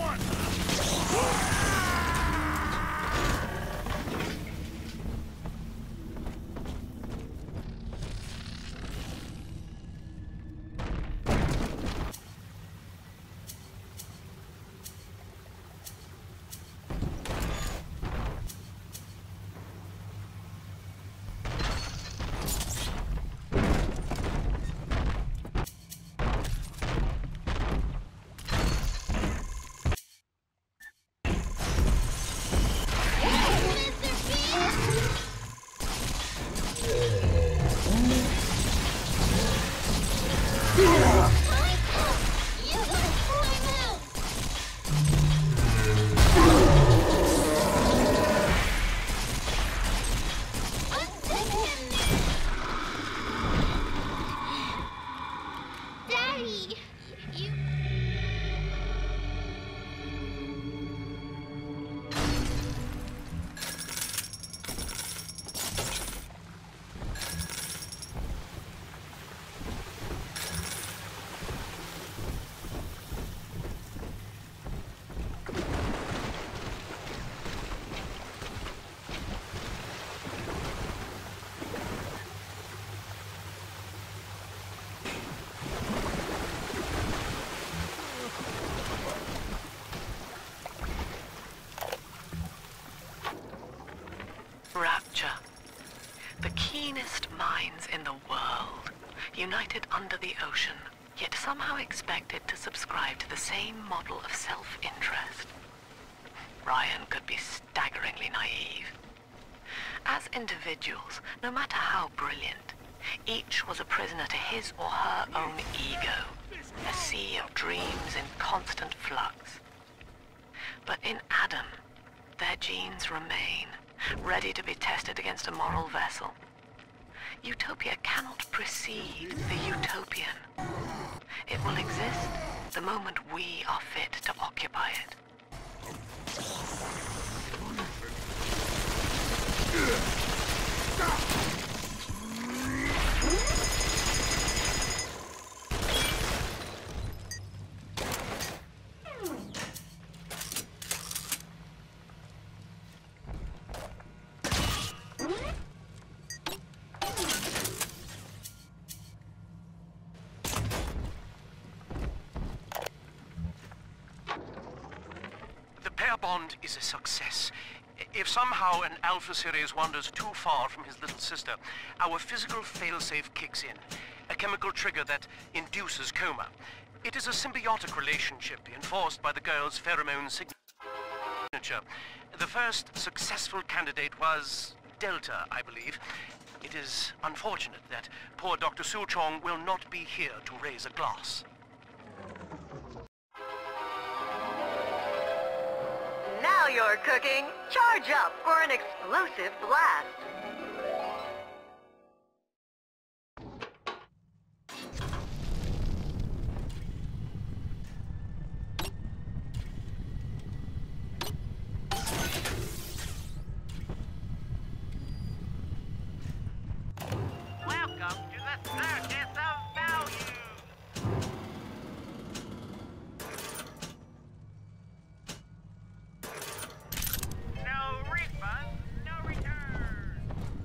Rapture. The keenest minds in the world, united under the ocean, yet somehow expected to subscribe to the same model of self-interest. Ryan could be staggeringly naive. As individuals, no matter how brilliant, each was a prisoner to his or her own ego, a sea of dreams in constant flux. But in Adam, their genes remain, ready to be tested against a moral vessel. Utopia cannot precede the utopian. It will exist the moment we are fit to occupy it. Bond is a success. If somehow an Alpha Series wanders too far from his little sister, our physical failsafe kicks in, a chemical trigger that induces coma. It is a symbiotic relationship enforced by the girl's pheromone signature. The first successful candidate was Delta, I believe. It is unfortunate that poor Dr. Suchong will not be here to raise a glass. Now you're cooking. Charge up for an explosive blast. Welcome to the circus of value. No refund, no return.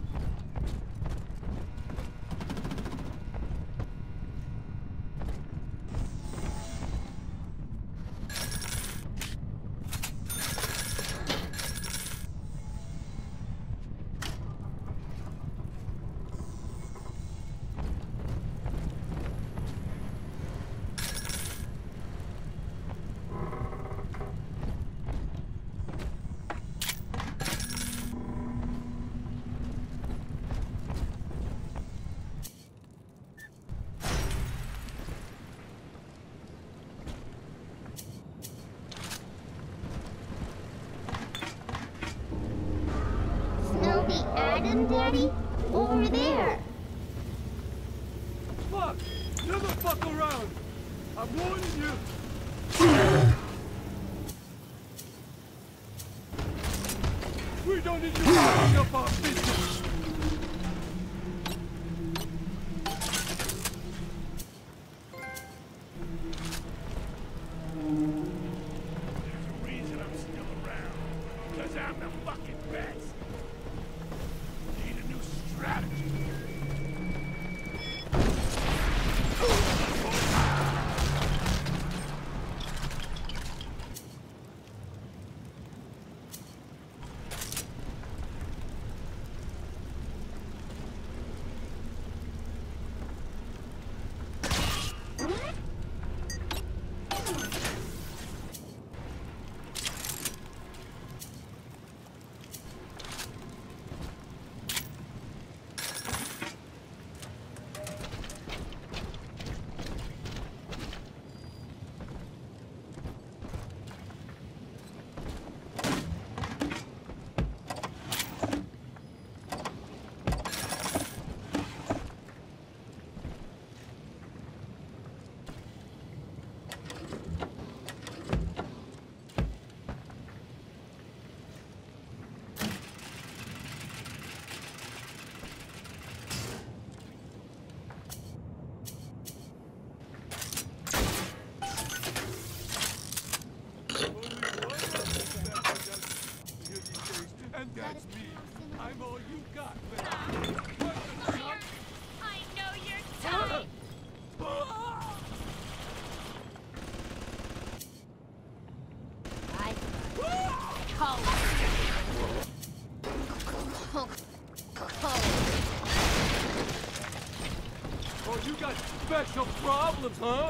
Snowy Adam, Daddy? Over there. Fuck! Never fuck around! I'm warning you! We don't need you fucking up our business! on the fucking best. Need a new strategy. And that's me. I'm all you got, man. I know you're tight. Oh, you got special problems, huh?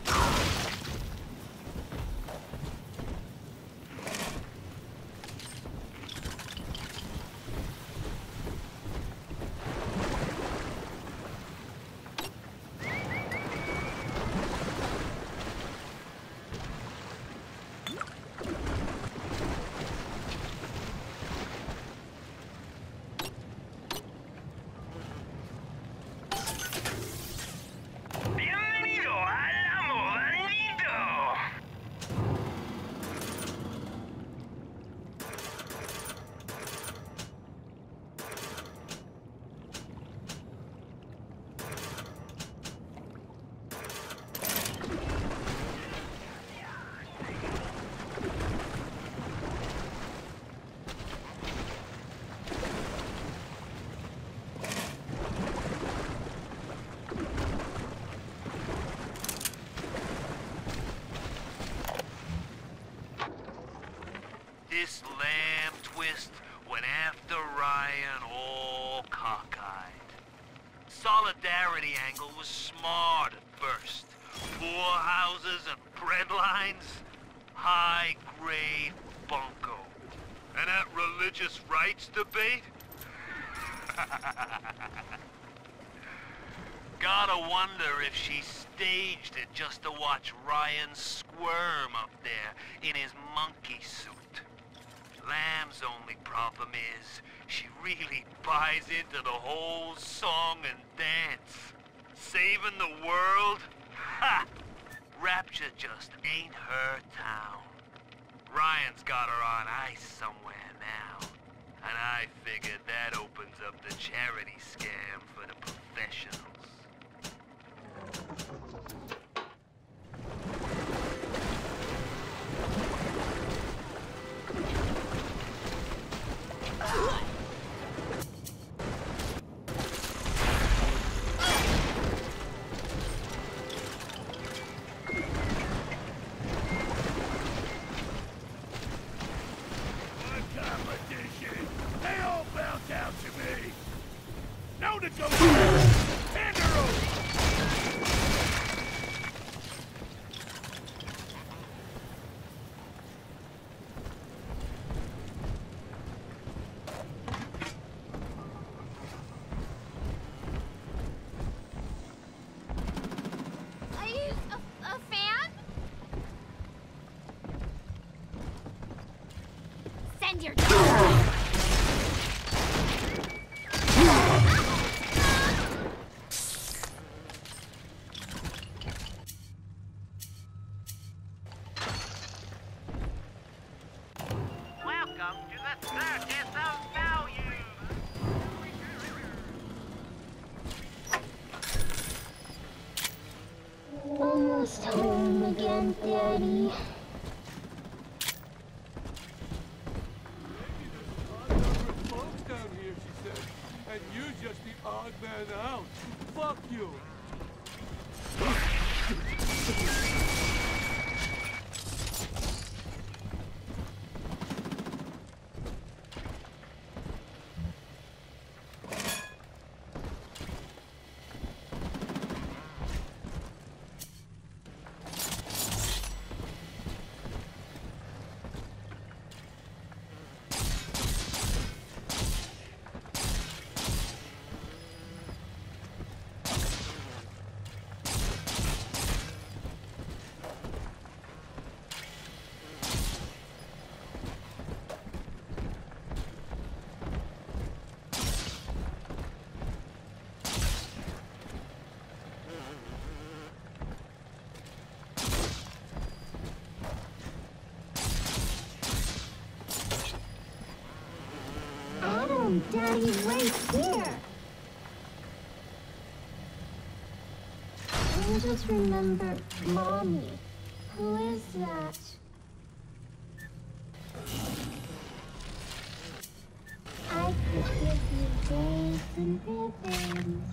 Bienvenido a la Modanito. This lamb twist went after Ryan all cockeyed. Solidarity angle was smart at first. Poor houses and bread lines, high-grade bunco. And that religious rights debate? Gotta wonder if she staged it just to watch Ryan squirm up there in his monkey suit. Lamb's only problem is she really buys into the whole song and dance. Saving the world? Ha! Rapture just ain't her town. Ryan's got her on ice somewhere now. And I figured that opens up the charity scam for the professionals. Competition. They all bow down to me. No negotiation. Hand her over. Are you a fan? Send your dog. Welcome to the Circus of Value. Almost home again, Daddy. just the odd man out. Fuck you. Daddy's right here. I just remember Mommy. Who is that? I could give you days and ribbons.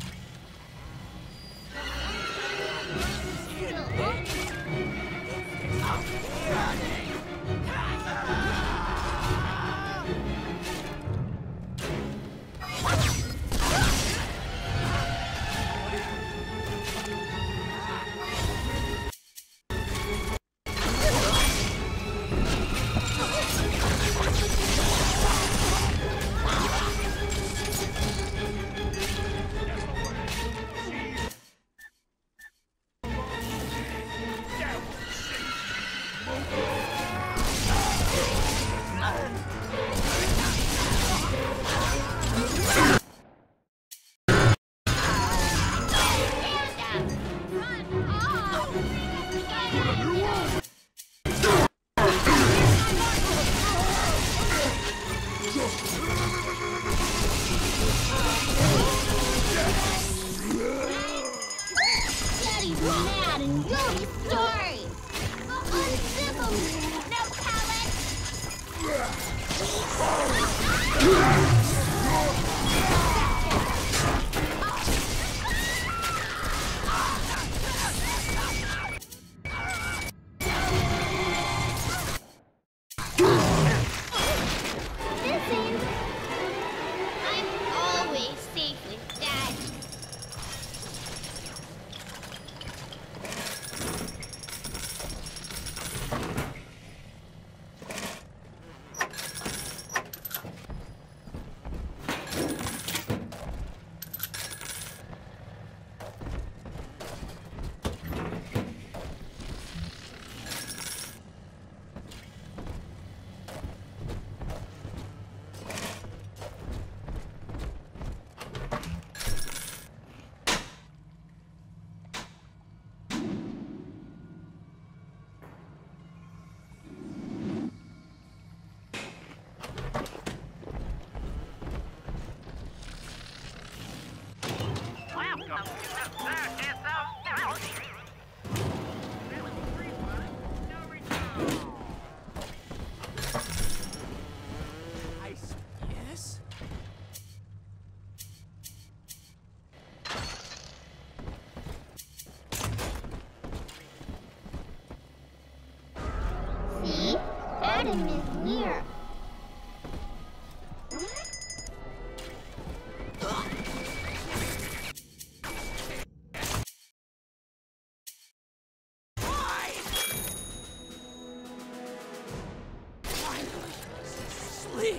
Daddy's mad and you'll be sorry. Uncivil me. No, Listen, I'm always safe with Daddy. Yes? See? Adam is here. Sleep.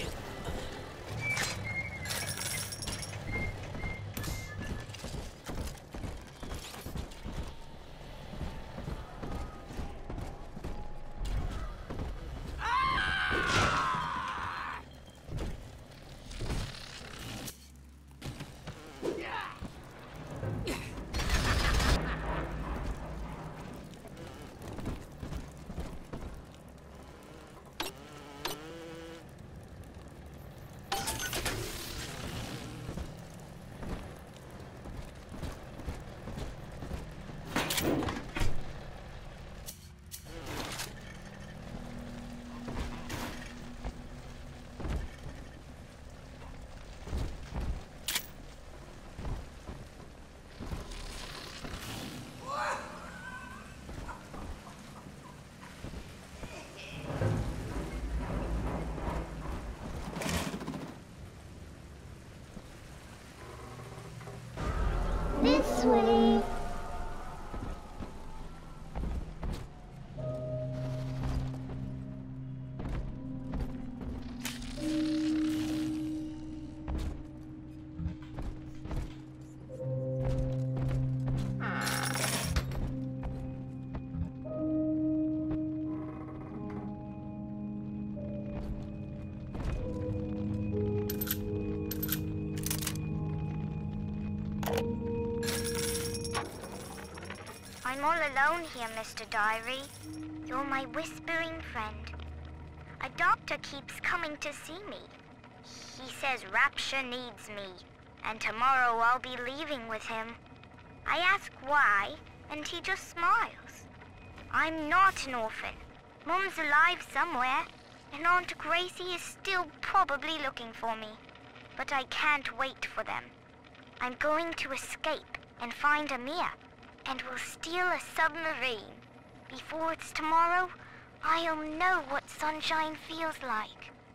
I'm all alone here, Mr. Diary. You're my whispering friend. A doctor keeps coming to see me. He says Rapture needs me, and tomorrow I'll be leaving with him. I ask why, and he just smiles. I'm not an orphan. Mum's alive somewhere, and Aunt Gracie is still probably looking for me. But I can't wait for them. I'm going to escape and find Amir, and we'll steal a submarine. Before it's tomorrow, I'll know what sunshine feels like.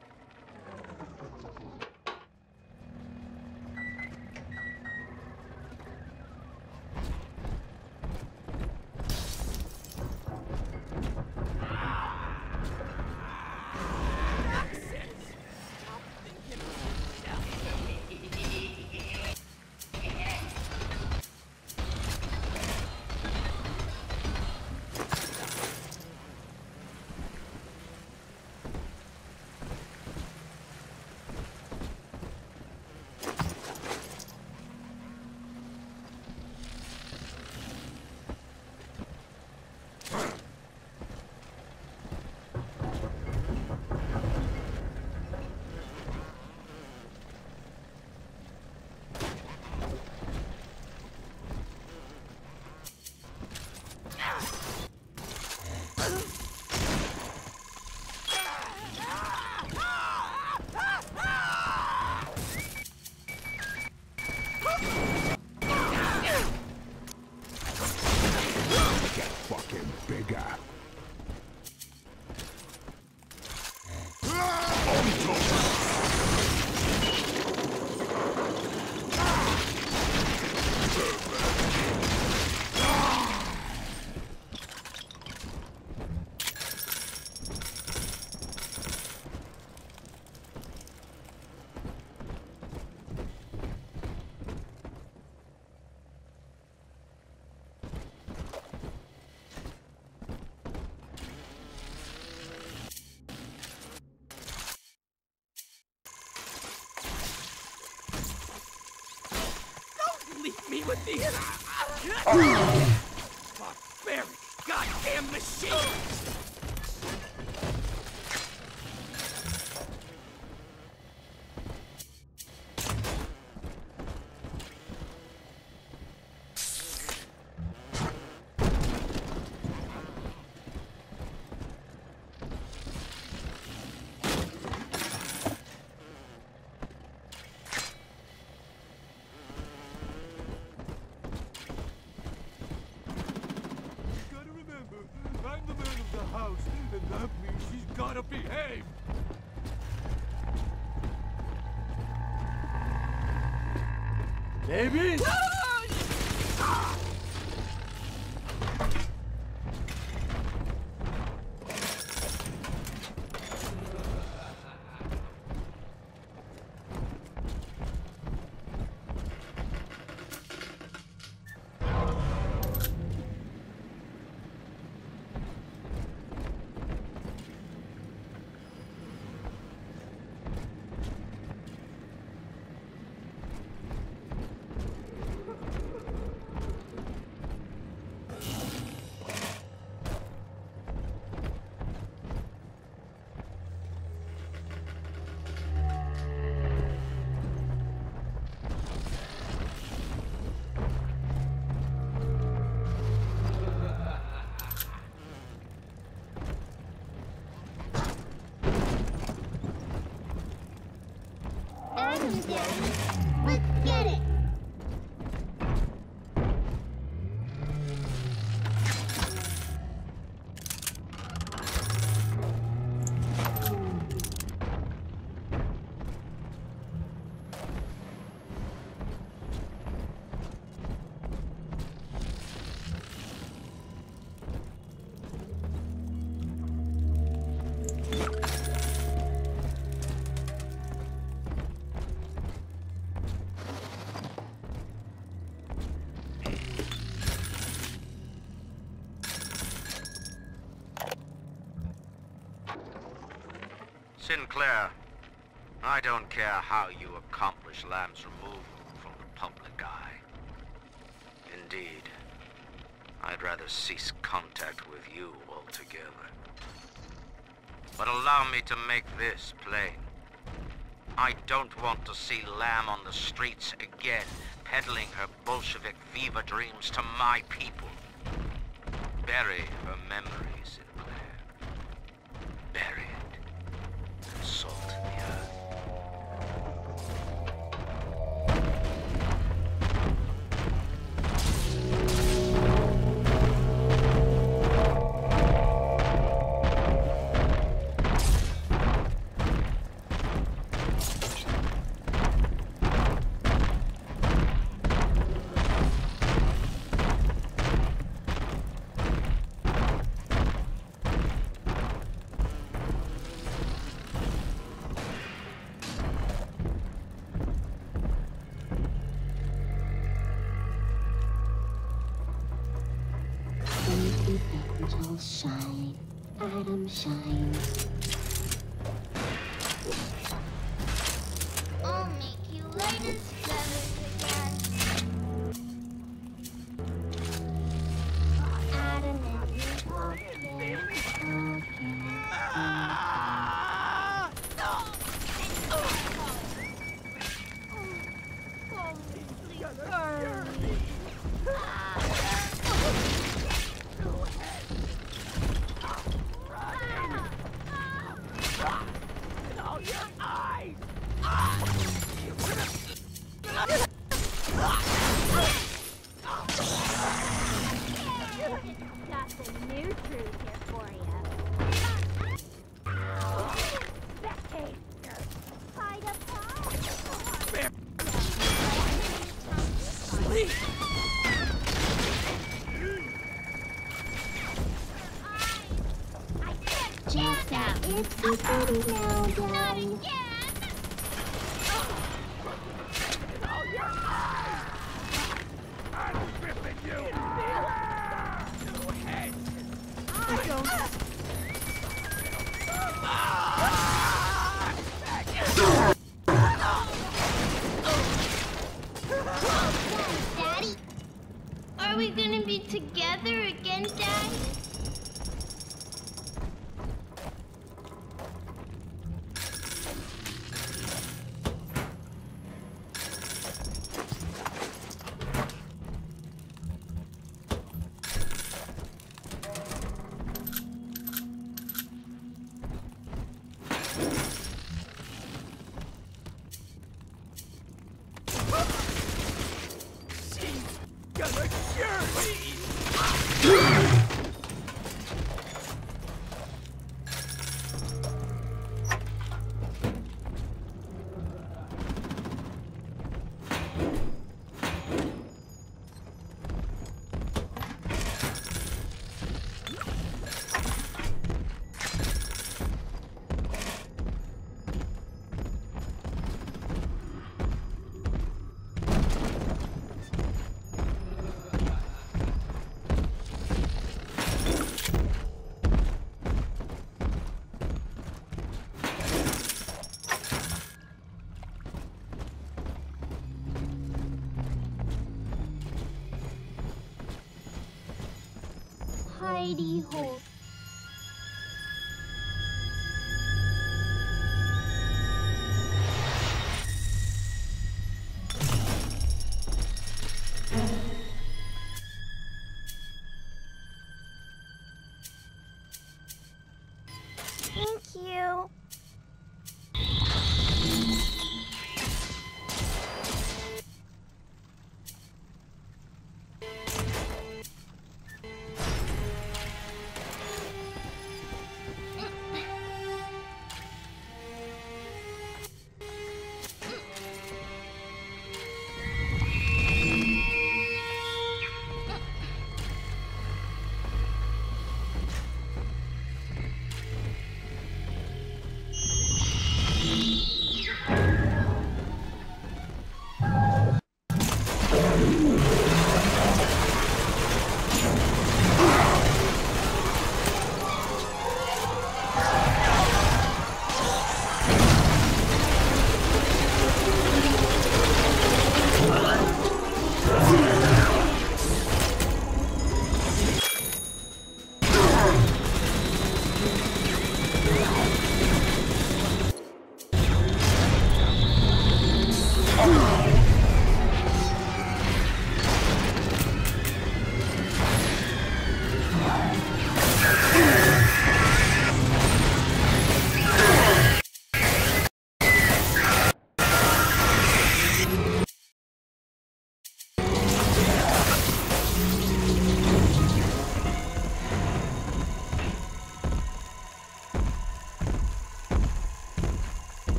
Leave me with these barbaric goddamn machines! And that means she's gotta behave! Baby! Let's get it! Sinclair, I don't care how you accomplish Lamb's removal from the public eye. Indeed, I'd rather cease contact with you altogether. But allow me to make this plain. I don't want to see Lamb on the streets again, peddling her Bolshevik fever dreams to my people. Bury her memory, Sinclair. Bury it. And salt the earth. Angels shine, Adam shines. I'll make you light as feathers again. Adam and Eve walking. Got some new truth here for you. Hide up high. Sleep! Just out. It's pretty now, Not Daddy. again! I'm ripping you! Daddy? Are we gonna be together again, Daddy? She's gonna cure me! Heidi Ho. Thank you.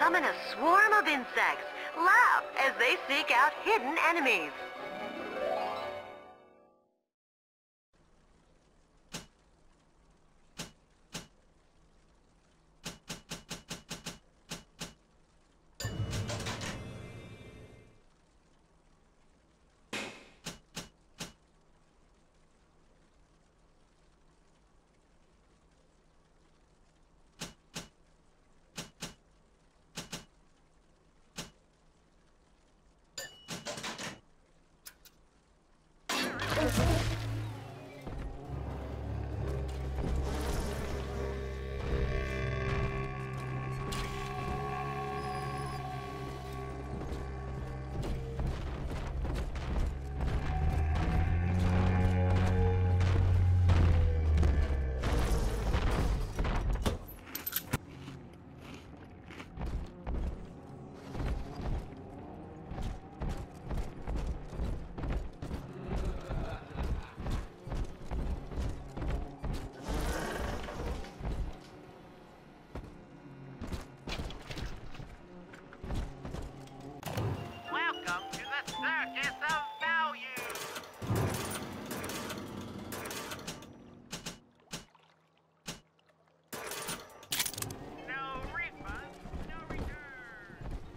summon a swarm of insects. Laugh as they seek out hidden enemies. Welcome to the Circus of Value! No refund, no return!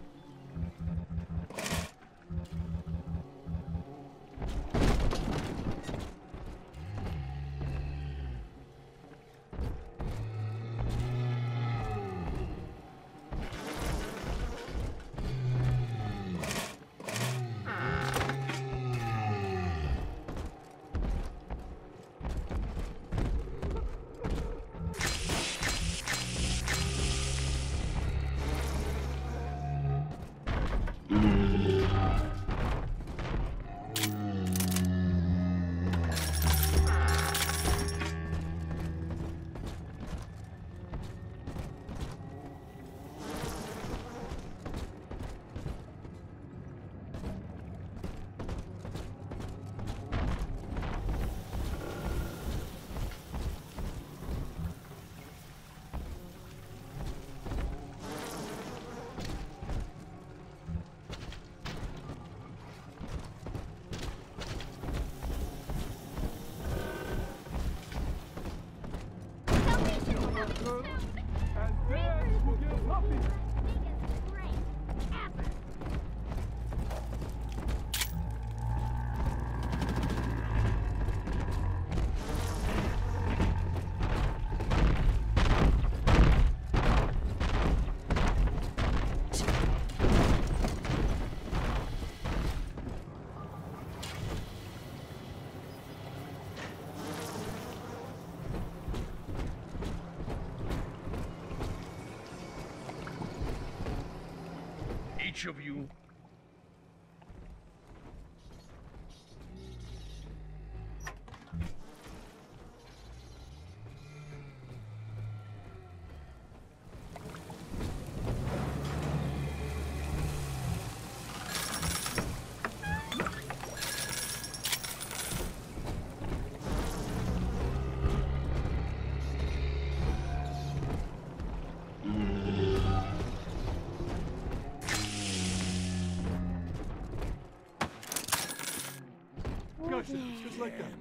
Each of you just like that.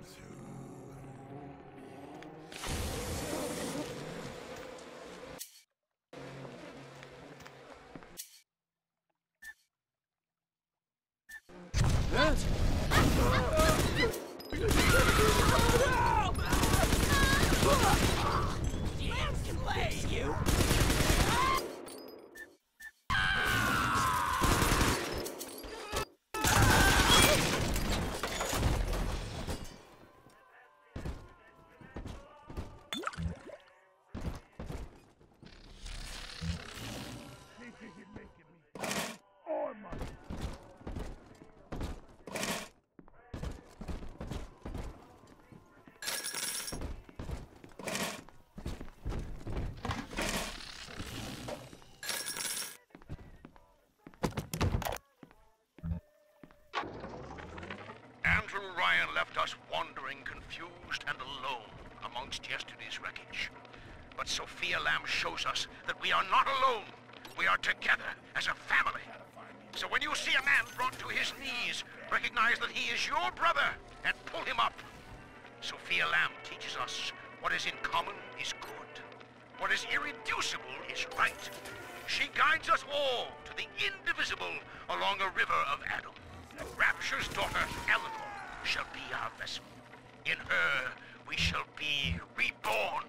Andrew Ryan left us wandering, confused, and alone amongst yesterday's wreckage. But Sophia Lamb shows us that we are not alone. We are together as a family. So when you see a man brought to his knees, recognize that he is your brother and pull him up. Sophia Lamb teaches us what is in common is good. What is irreducible is right. She guides us all to the indivisible along a river of Adam. And Rapture's daughter, Eleanor, shall be our vessel. In her, we shall be reborn.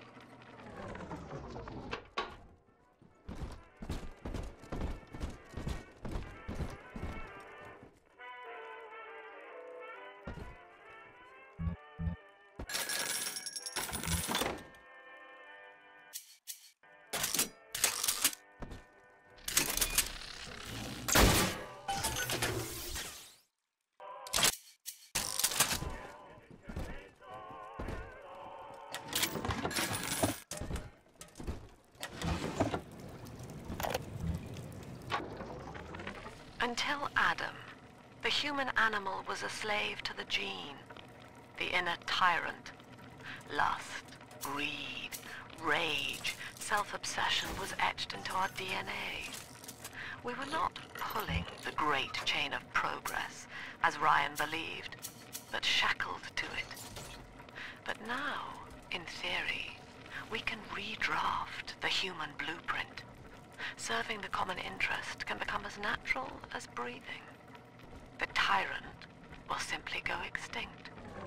Until Adam, the human animal was a slave to the gene, the inner tyrant. Lust, greed, rage, self-obsession was etched into our DNA. We were not pulling the great chain of progress, as Ryan believed, but shackled to it. But now, in theory, we can redraft the human blueprint. Serving the common interest can become as natural as breathing. The tyrant will simply go extinct.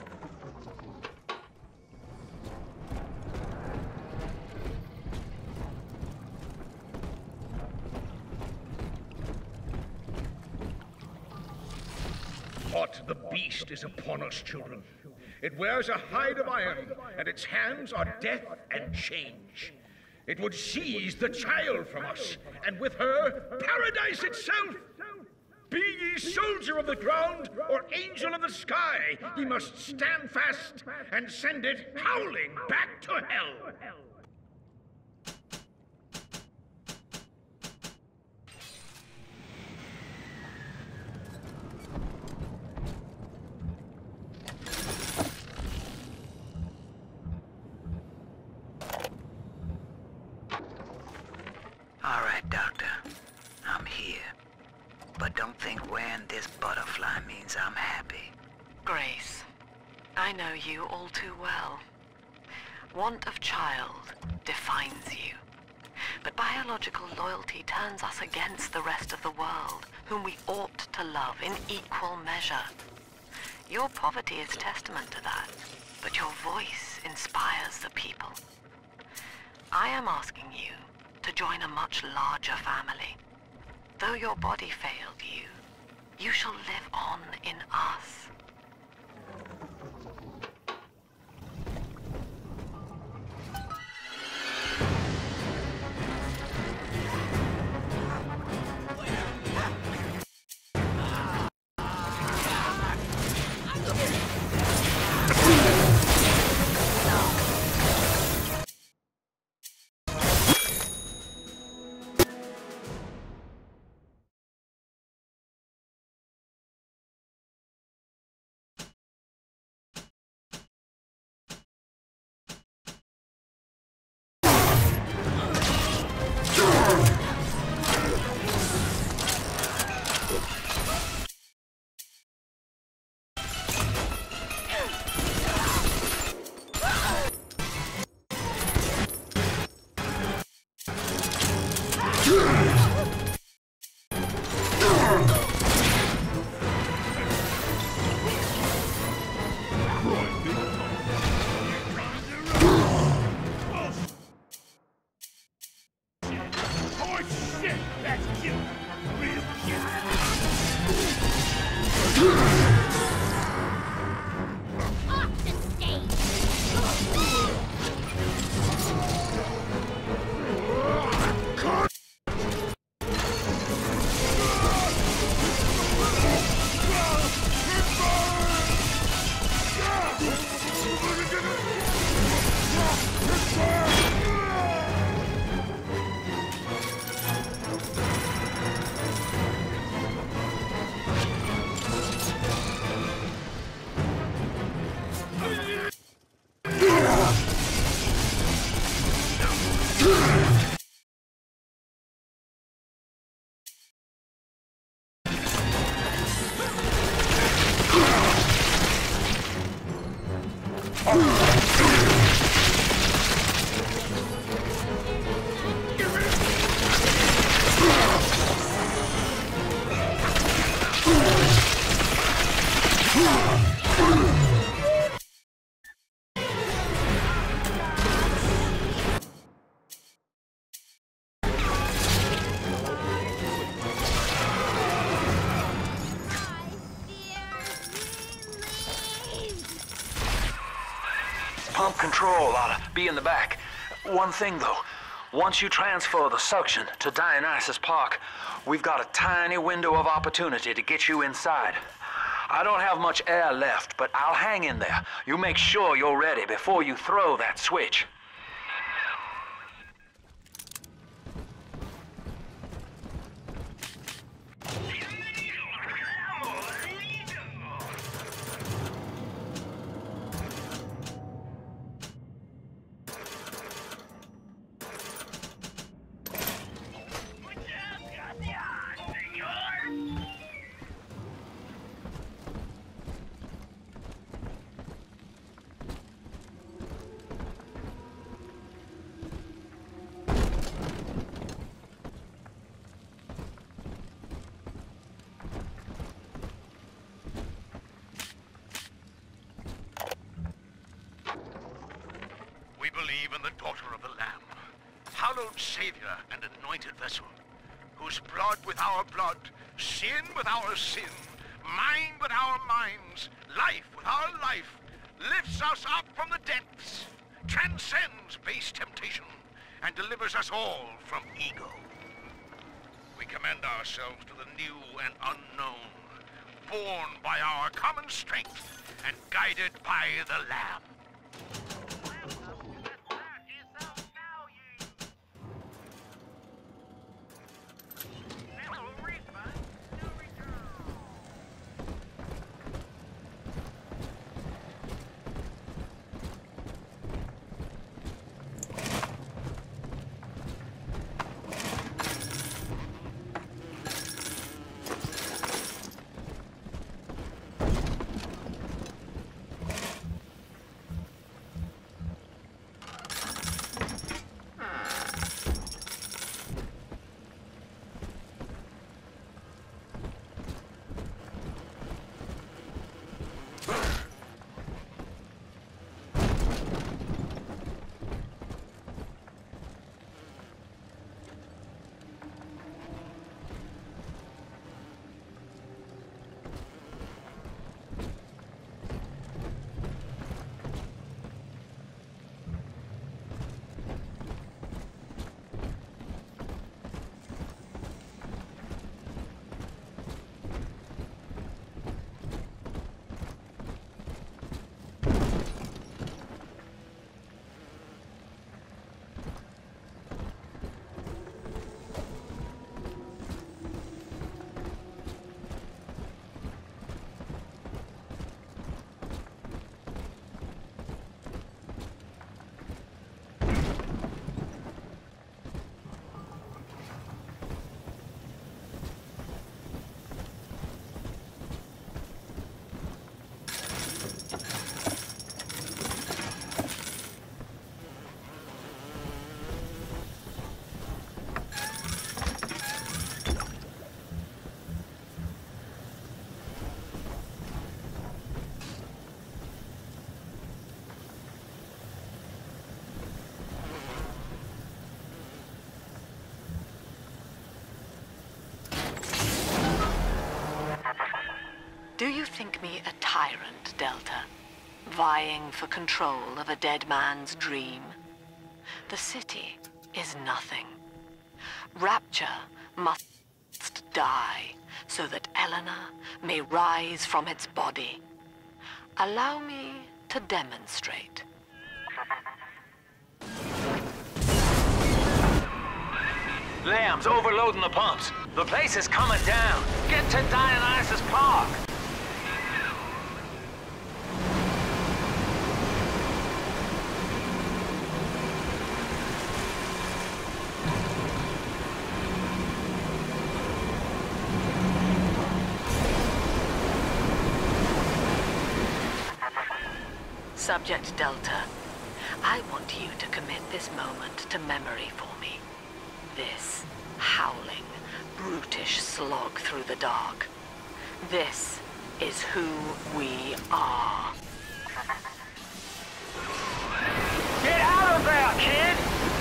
What the beast is upon us, children. It wears a hide of iron, and its hands are death and change. It would seize the child from us, and with her, paradise itself. Be ye soldier of the ground, or angel of the sky, ye must stand fast and send it howling back to hell. All right, Doctor. I'm here. But don't think wearing this butterfly means I'm happy. Grace, I know you all too well. Want of child defines you. But biological loyalty turns us against the rest of the world, whom we ought to love in equal measure. Your poverty is testament to that, but your voice inspires the people. I am asking you to join a much larger family. Though your body failed you, you shall live on in us. Pump control ought to be in the back. One thing, though. Once you transfer the suction to Dionysus Park, we've got a tiny window of opportunity to get you inside. I don't have much air left, but I'll hang in there. You make sure you're ready before you throw that switch. We believe in the Daughter of the Lamb, hallowed Savior and anointed vessel, whose blood with our blood, sin with our sin, mind with our minds, life with our life, lifts us up from the depths, transcends base temptation, and delivers us all from ego. We commend ourselves to the new and unknown, born by our common strength and guided by the Lamb. Do you think me a tyrant, Delta? Vying for control of a dead man's dream? The city is nothing. Rapture must die so that Eleanor may rise from its body. Allow me to demonstrate. Lamb's overloading the pumps. The place is coming down. Get to Dionysus Park. Subject Delta, I want you to commit this moment to memory for me. This howling, brutish slog through the dark. This is who we are. Get out of there, kid!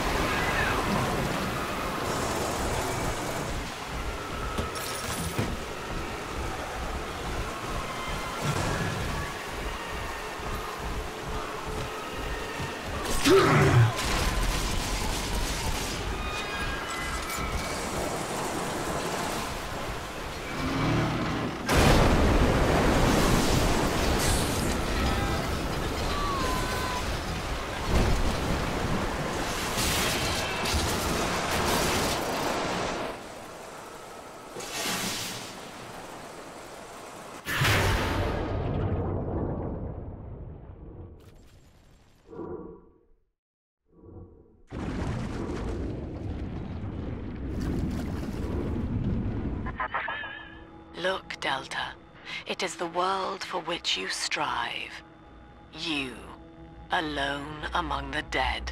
Look, Delta. It is the world for which you strive. You, alone among the dead.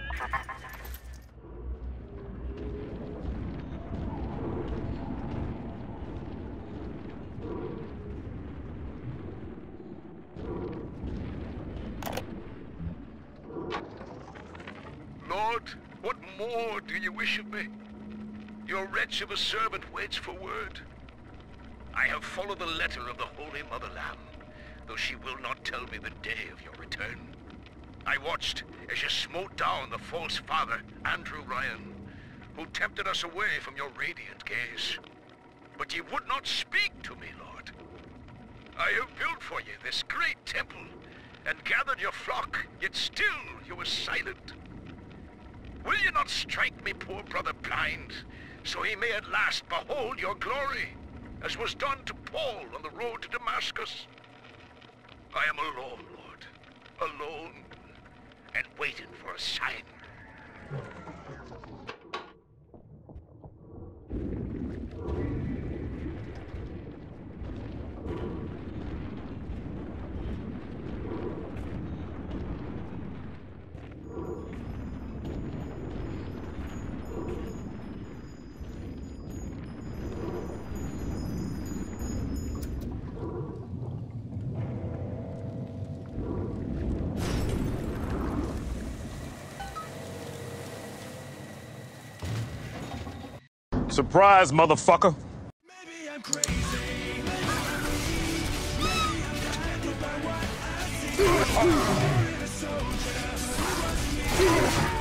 Lord, what more do you wish of me? Your wretch of a servant waits for word. I have followed the letter of the Holy Mother Lamb, though she will not tell me the day of your return. I watched as you smote down the false father, Andrew Ryan, who tempted us away from your radiant gaze. But ye would not speak to me, Lord. I have built for you this great temple, and gathered your flock, yet still you were silent. Will you not strike me poor brother blind, so he may at last behold your glory, as was done to Paul on the road to Damascus? I am alone, Lord, alone, and waiting for a sign. Surprise, motherfucker. Maybe I'm crazy. Maybe I'm blinded by what I see.